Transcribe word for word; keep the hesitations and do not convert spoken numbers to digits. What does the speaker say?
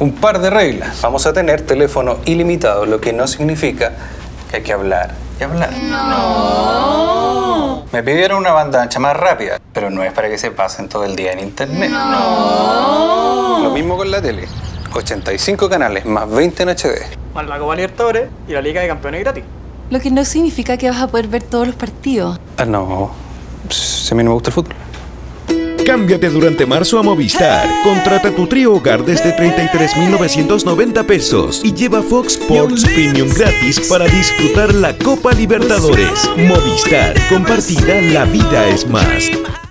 un par de reglas. Vamos a tener teléfono ilimitado, lo que no significa que hay que hablar y hablar. No. Me pidieron una banda ancha más rápida, pero no es para que se pasen todo el día en internet. No. Lo mismo con la tele. ochenta y cinco canales más veinte en H D. Más la Copa Libertadores y la Liga de Campeones gratis. Lo que no significa que vas a poder ver todos los partidos. Ah, no. Si a mí no me gusta el fútbol. Cámbiate durante marzo a Movistar. Contrata tu trío hogar desde treinta y tres mil novecientos noventa pesos y lleva Fox Sports Premium gratis para disfrutar la Copa Libertadores. Movistar, compartida, la vida es más.